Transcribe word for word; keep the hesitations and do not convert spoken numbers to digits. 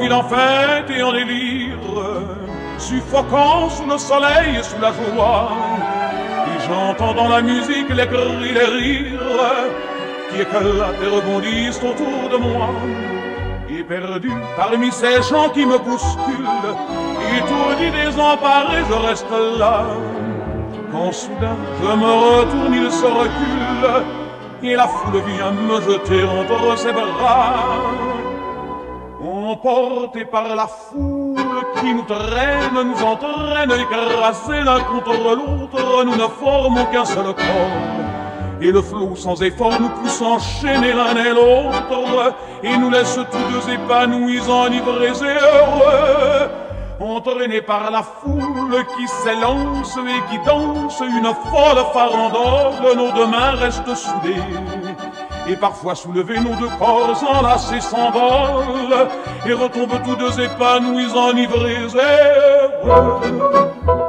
ville en fête et en délire, suffocant sous le soleil et sous la joie. Et j'entends dans la musique les cris, les rires qui éclatent et rebondissent autour de moi. Et perdu parmi ces gens qui me bousculent, étourdi, désemparé, je reste là. Quand soudain je me retourne, il se recule, et la foule vient me jeter entre ses bras. Emportés par la foule qui nous traîne, nous entraîne, écrasés l'un contre l'autre, nous ne formons qu'un seul corps. Et le flot sans effort nous pousse enchaîner l'un et l'autre, et nous laisse tous deux épanouis, enivrés et heureux. Entraînés par la foule qui s'élance et qui danse une folle farandole, nos deux mains restent soudées. Et parfois soulevés, nos deux corps enlacés s'envolent et retombent tous deux épanouis, enivrés et heureux.